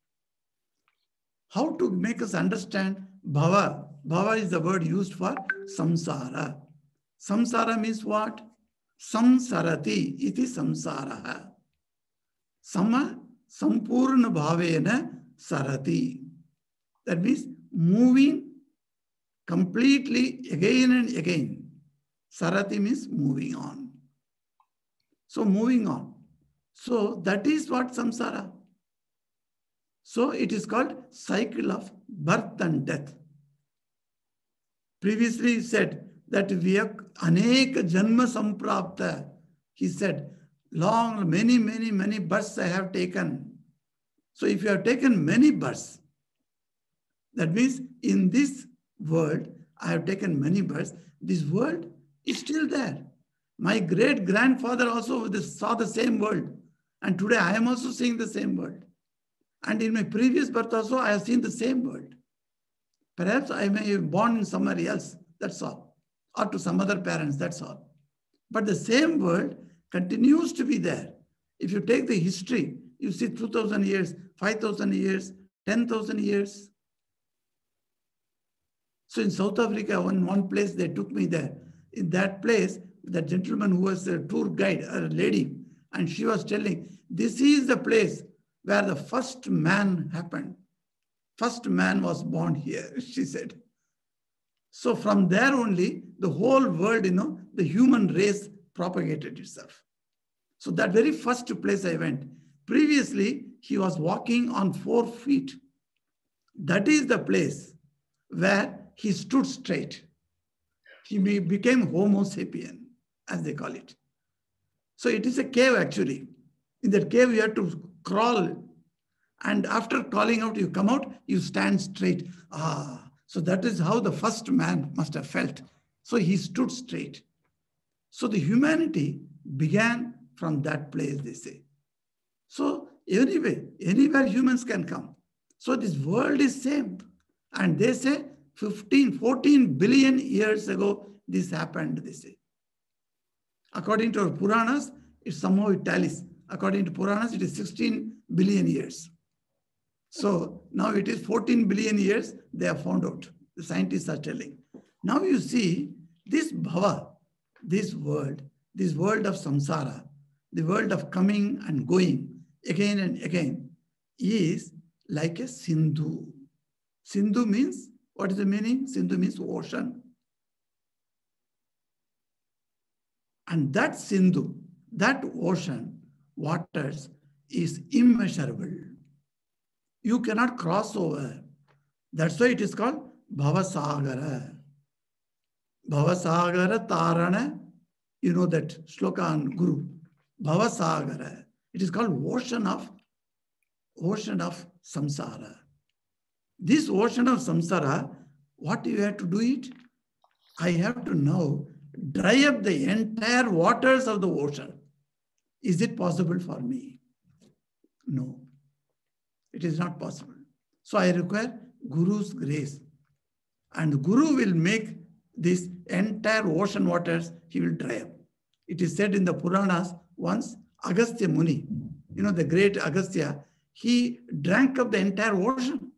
A: How to make us understand bhava? Bhava is the word used for samsara. Samsara means what? Samsarati iti samsaraha. Sama sampurna bhavena sarati. That means moving completely again and again. Sarati means moving on. So moving on. So that is what samsara. So it is called cycle of birth and death. Previously he said that we have aneka janma samprapta. He said, long, many, many, many births I have taken. So if you have taken many births, that means in this world, I have taken many births. This world is still there. My great grandfather also saw the same world. And today I am also seeing the same world. And in my previous birth also, I have seen the same world. Perhaps I may have born in somewhere else, that's all. Or to some other parents, that's all. But the same world continues to be there. If you take the history, you see two thousand years, five thousand years, ten thousand years. So in South Africa, one, one place they took me there. in that place, the gentleman who was a tour guide, a lady, and she was telling, this is the place where the first man happened. First man was born here, she said. So from there only, the whole world, you know, the human race propagated itself. So that very first place I went, previously he was walking on four feet. That is the place where he stood straight. He became Homo sapien, as they call it. So it is a cave actually. In that cave you have to crawl. And after crawling out, you come out, you stand straight. Ah, so that is how the first man must have felt. So he stood straight. So the humanity began from that place, they say. So anyway, anywhere humans can come. So this world is same. And they say fifteen, fourteen billion years ago, this happened, they say. According to our Puranas, it somehow it tallies. According to Puranas, it is sixteen billion years. So now it is fourteen billion years, they have found out. The scientists are telling. Now you see, this bhava, this world, this world of samsara, the world of coming and going again and again, is like a Sindhu. Sindhu means, what is the meaning? Sindhu means ocean. And that Sindhu, that ocean, waters, is immeasurable. You cannot cross over. That's why it is called Bhavasagara. Bhavasagara Tarana, you know that shloka on Guru. Bhavasagara. It is called ocean of, ocean of samsara. This ocean of samsara, what you have to do it? I have to now dry up the entire waters of the ocean. Is it possible for me? No. It is not possible. So I require Guru's grace. And Guru will make this entire ocean waters, he will dry up. It is said in the Puranas, once Agastya Muni, you know, the great Agastya, he drank up the entire ocean.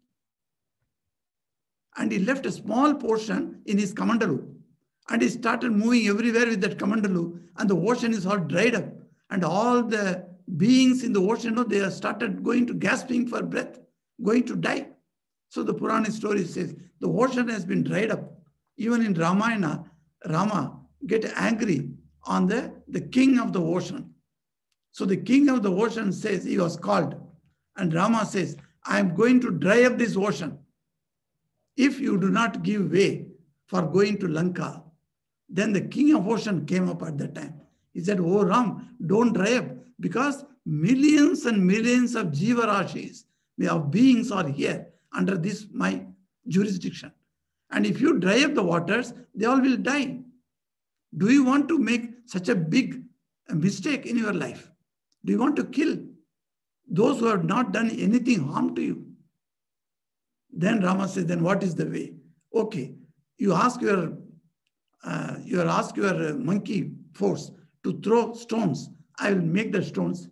A: And he left a small portion in his Kamandalu. And he started moving everywhere with that Kamandalu. And the ocean is all dried up. And all the beings in the ocean, you know, they have started going to gasping for breath, going to die. So the Purana story says, the ocean has been dried up. Even in Ramayana, Rama get angry on the, the king of the ocean. So the king of the ocean says, he was called. And Rama says, I am going to dry up this ocean. If you do not give way for going to Lanka, then the king of ocean came up at that time. He said, oh Ram, don't dry up, because millions and millions of Jiva Rashis, of beings are here under this my jurisdiction. And if you dry up the waters, they all will die. Do you want to make such a big mistake in your life? Do you want to kill those who have not done anything harm to you? Then Rama says, then what is the way? Okay, you ask your, uh, you ask your monkey force to throw stones. I will make the stones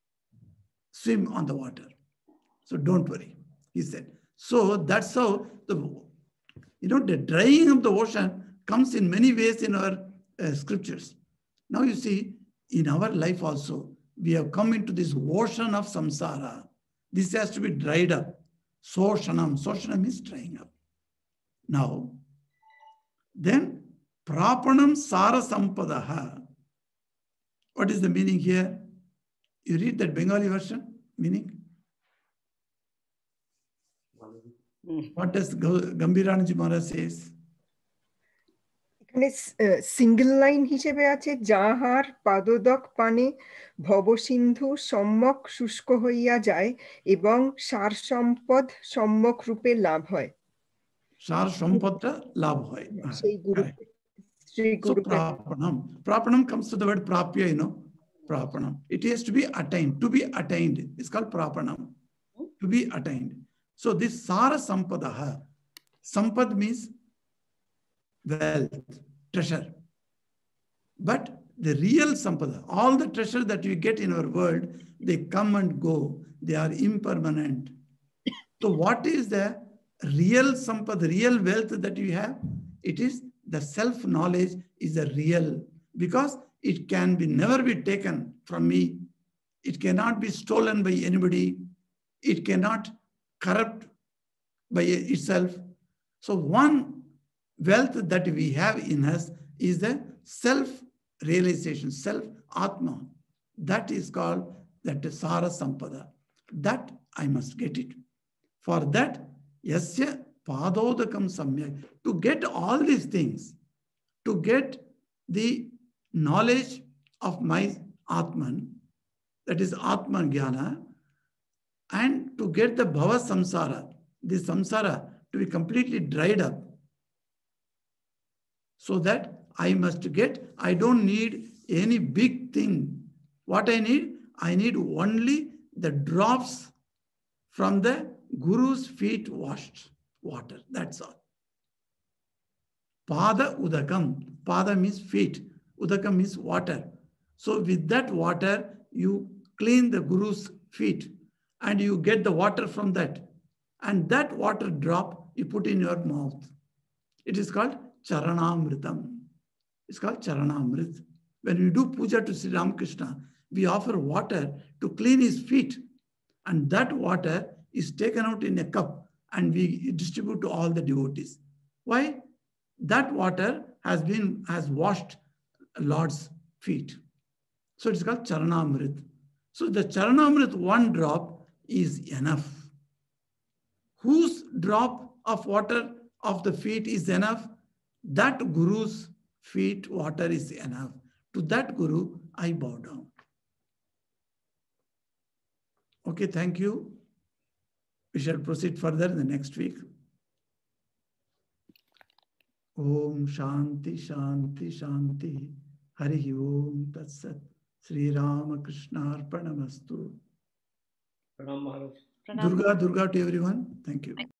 A: swim on the water. So don't worry, he said. So that's how the, you know, the drying of the ocean comes in many ways in our uh, scriptures. Now you see, in our life also, we have come into this ocean of samsara. This has to be dried up. Soshanam. Soshanam is drying up. Now, then, prapanam sara sampadaha. What is the meaning here? You read that Bengali version, meaning? What does Gambhiranji Maharaj says?
D: এখানে single line হিসেবে আছে, যাহার পাদদক পানে ভবসিন্ধু সম্যক শুষ্ক হইয়া যায় এবং সার সম্পদ সম্যক রূপে লাভ হয়।
A: সার সম্পদটা লাভ হয়।
D: সেই গুরু Shri Guru
A: prapanam. Prapanam comes to the word prapya, you know. Prapanam. It has to be attained. To be attained. It's called prapanam. To be attained. So this sara sampadaha. Sampad means wealth, treasure. But the real sampada, all the treasure that you get in our world, they come and go. They are impermanent. So what is the real sampada, the real wealth that you have? It is the self-knowledge is a real, because it can be never be taken from me. It cannot be stolen by anybody. It cannot corrupt by itself. So one wealth that we have in us is the self-realization, self-atma. That is called that Sara Sampada. That I must get it. For that, yasya padodakam samyak. To get all these things, to get the knowledge of my Atman, that is Atman Jnana, and to get the Bhava Samsara, the Samsara to be completely dried up, so that I must get, I don't need any big thing. What I need, I need only the drops from the Guru's feet washed water. That's all. Pada udakam. Pada means feet. Udakam means water. So with that water, you clean the Guru's feet and you get the water from that. And that water drop you put in your mouth. It is called Charanamritam. It's called Charanamrit. When we do puja to Sri Ramakrishna, we offer water to clean his feet. And that water is taken out in a cup and we distribute to all the devotees. Why? That water has been, has washed Lord's feet. So it's called Charanamrit. So the Charanamrit, one drop is enough. Whose drop of water of the feet is enough? That Guru's feet water is enough. To that Guru, I bow down. Okay, thank you. We shall proceed further in the next week. Om Shanti Shanti Shanti Hari Om Tat Sat Sri Ramakrishna Arpanamastu.
C: Pranam Maharaj.
B: Pranam.
A: Durga, Durga to everyone. Thank you.